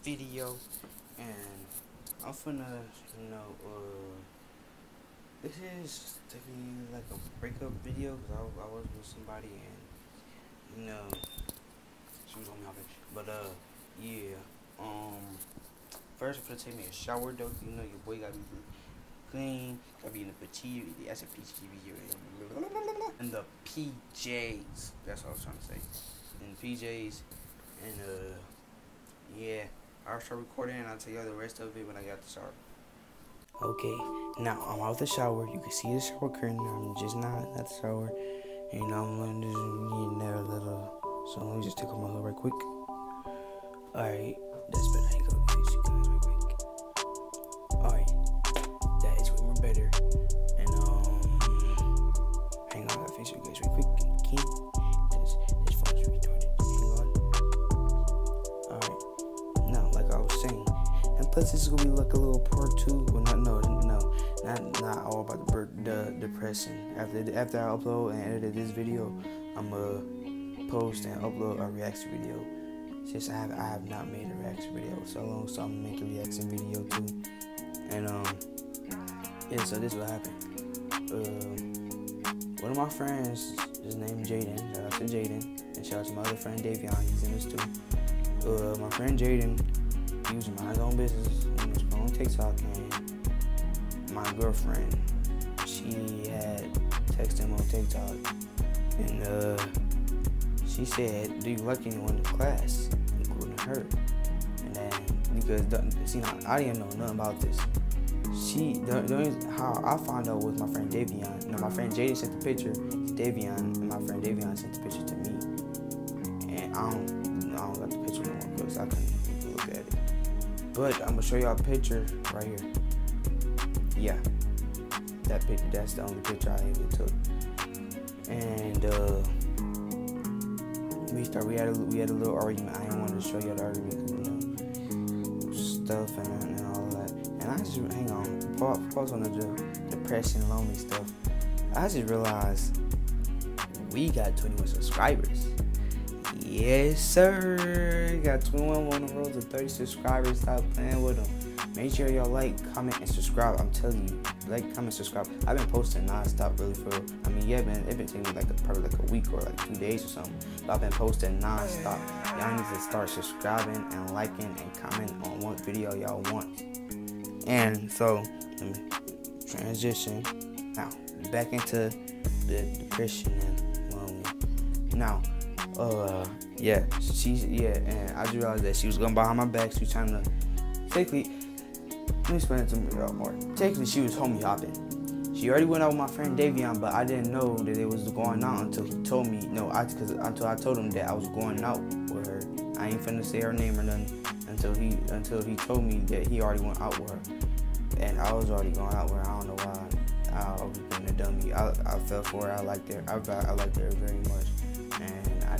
video, and I'm finna, this is technically like a breakup video because I was with somebody and, she was on me off it. But, yeah, first I'm finna take me a shower though. Your boy gotta be clean, gotta be in the PG, that's a PG video. And the PJs, that's what I was trying to say. In the PJs, and, yeah, I'll start recording and I'll tell y'all the rest of it when I get out the shower. Okay, now I'm out the shower. You can see the shower curtain. I'm just not at the shower. And I'm gonna just get there a little. So let me just take off my hood right quick. Alright, that's better. Hang up these guys right quick. Alright, that is way more better. And hang on, I gotta fix you guys right quick. Keep this phone's retarded. Hang on. Alright, now like I was saying. And plus, this is gonna be like a little part 2. Well, not all about the depression. After I upload and edit this video, I'm gonna post and upload a reaction video. Since I have not made a reaction video so long, so I'm gonna make a reaction video too. And yeah, so this is what happened. One of my friends is named Jaden. Shout out to Jaden, and shout out to my other friend Davion. He's in this too. My friend Jaden, he was minding his own business, he was on TikTok, and my girlfriend, she had texted him on TikTok, and she said, "Do you like anyone in class, including her?" And then because I didn't know nothing about this. How I found out was my friend Davion. My friend Jaden sent the picture to Davion, and my friend Davion sent the picture to me. And I don't got the picture no more because I couldn't look at it. But I'm gonna show y'all a picture right here. Yeah, that picture. That's the only picture I even took. And we had a little argument. I didn't want to show y'all the argument because stuff and all that. And I just hang on. Pause on the depression, lonely stuff. I just realized we got 21 subscribers. Yes, sir. Got 21 on the road to 30 subscribers. Stop playing with them. Make sure y'all like, comment, and subscribe. I'm telling you, like, comment, subscribe. I've been posting non-stop, really, for real. I mean, yeah, man, it's been taking me probably like a week or like 2 days or something. But I've been posting non-stop. Y'all need to start subscribing and liking and commenting on what video y'all want. And so, let me transition now back into the depression and now. And I just realized that she was going behind my back. She was trying to, basically, let me explain it to y'all more. Technically, she was homie hopping. She already went out with my friend Davion, but I didn't know that it was going out until he told me. Until I told him that I was going out with her. I ain't finna say her name or nothing until he told me that he already went out with her. And I was already going out with her. I don't know why. I was being a dummy. I fell for her. I liked her. I liked her very much. And I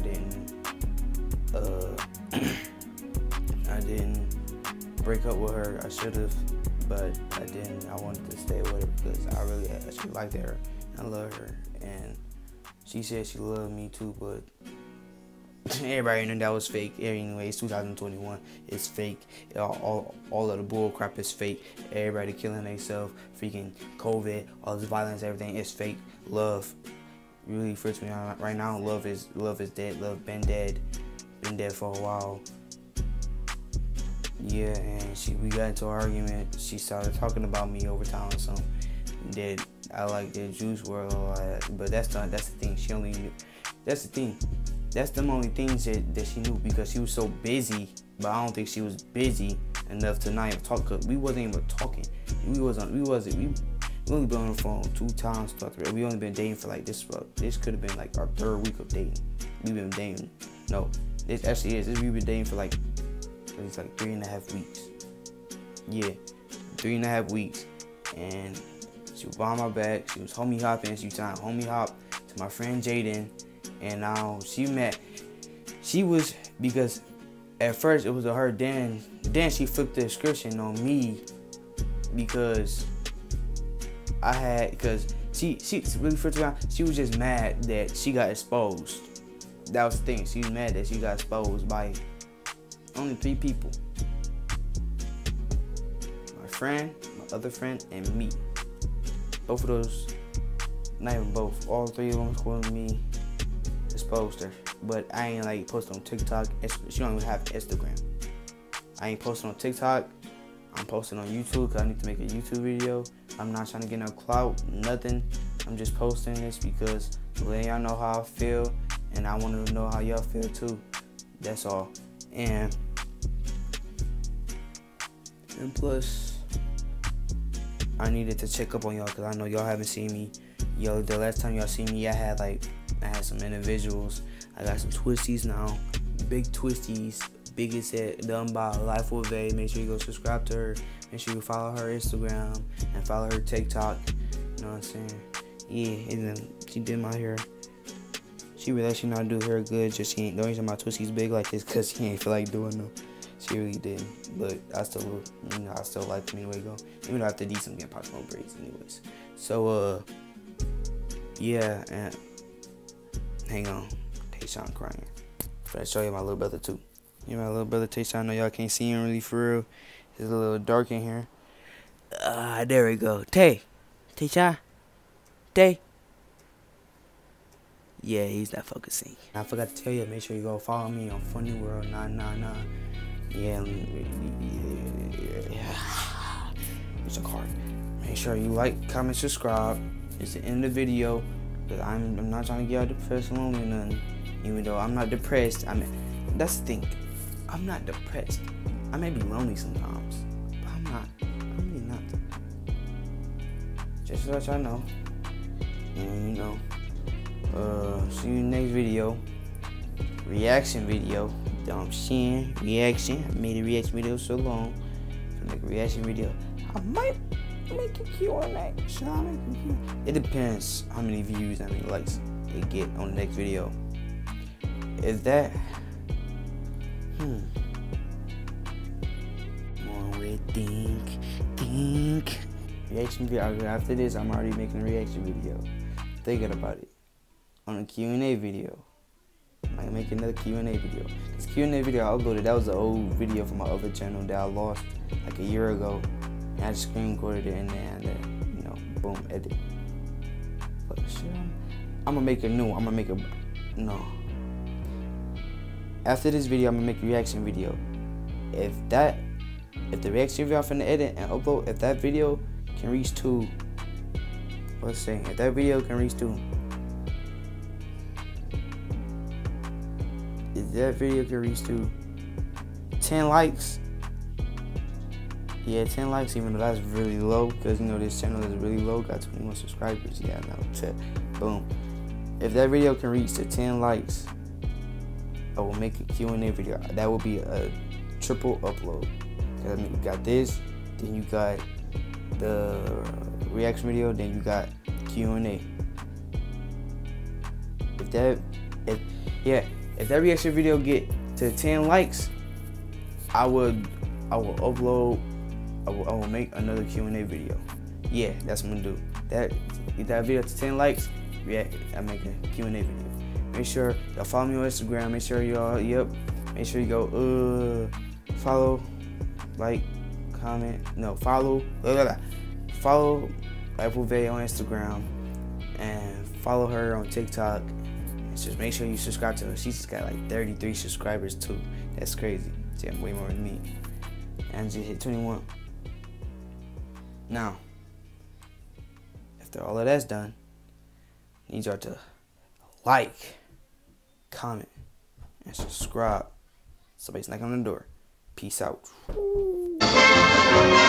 didn't break up with her. I should have, but I didn't. I wanted to stay with her because I actually liked her. I love her, and she said she loved me too, but everybody knew that was fake. Anyway, it's 2021. It's fake. All of the bull crap is fake. Everybody killing themselves. Freaking COVID, all this violence, everything is fake. Love really freaks me out right now. Love is dead. Love been dead for a while. Yeah, and we got into an argument. She started talking about me over time or something. That I like the Juice WRLD, all that. But that's the thing. She only knew. That's the thing. That's the only things that she knew because she was so busy. But I don't think she was busy enough to not even talk. Cause we wasn't even talking. We only been on the phone 2 times. We only been dating for like this could have been like our 3rd week of dating. We've been dating. No, this actually is. We've been dating for like at least like 3.5 weeks. Yeah, 3.5 weeks. And she was behind my back. She was homie hopping. She was trying to homie hop to my friend Jaden. And now she was, because at first it was her, then she flipped the description on me because she really first time, she was just mad that she got exposed. That was the thing. She was mad that she got exposed by only 3 people. friend, my other friend, and me. Both of those, not even both, all three of them calling me exposed her. But I ain't like posting on TikTok. She don't even have Instagram. I ain't posting on TikTok. I'm posting on YouTube because I need to make a YouTube video. I'm not trying to get no clout, nothing. I'm just posting this because letting y'all know how I feel, and I want to know how y'all feel too. That's all. And plus, I needed to check up on y'all because I know y'all haven't seen me. Yo, the last time y'all seen me, I had some individuals. I got some twisties now, big twisties, biggest set done by Life with Vay. Make sure you go subscribe to her. Make sure you follow her Instagram and follow her TikTok. You know what I'm saying? Yeah, and then she did my hair. She really actually know how to do hair good. Just she ain't. The only reason my twisties big like this because she ain't feel like doing them. She really didn't. But I still, I still like them anyway. Go. Even though I have to do some getting possible braids anyways. So yeah, and hang on, Tayshawn crying. Try to show you my little brother too. You know my little brother Tayshawn. I know y'all can't see him really for real. It's a little dark in here. There we go. Tayshawn. Tay. Yeah, he's not focusing. I forgot to tell you, make sure you go follow me on Funny World 999. Yeah. It's a card. Make sure you like, comment, subscribe. It's the end of the video. Cause I'm not trying to get out depressed or lonely or nothing. Even though I'm not depressed. That's the thing. I'm not depressed. I may be lonely sometimes, but I'm not. I'm really not. Just to let y'all know. And see you next video. Reaction video. I'm seeing reaction. I made a reaction video so long. To make a reaction video, I might make a Q&A. Should I make a Q&A? It depends how many views, how many likes they get on the next video. Is that One way think. Reaction video. After this, I'm already making a reaction video. Thinking about it. On a Q&A video. I might make another Q&A video. This Q&A video I uploaded, that was an old video from my other channel that I lost like a year ago. And I just screen recorded it in there and then, boom, edit. But shit, I'm gonna make a new one. No. After this video, I'm gonna make a reaction video. If the reaction video I'm finna edit and upload, if that video can reach to, if that video can reach to, if that video can reach to 10 likes, yeah, 10 likes, even though that's really low, because this channel is really low, got 21 subscribers, yeah, no, boom. If that video can reach to 10 likes, I will make a Q&A video. That will be a triple upload. Cause you got this, then you got the reaction video, then you got Q&A. If that reaction video get to 10 likes, I will make another Q&A video. Yeah, that's what I'm gonna do. If that video to 10 likes, I make a Q&A video. Make sure y'all follow me on Instagram. Make sure y'all, make sure you go, follow, like, comment, follow Life with Vay on Instagram, and follow her on TikTok. And just make sure you subscribe to her. She's got like 33 subscribers too. That's crazy. She got way more than me. And I just hit 21. Now, after all of that's done, I need y'all to like, comment, and subscribe. Somebody's knocking on the door. Peace out.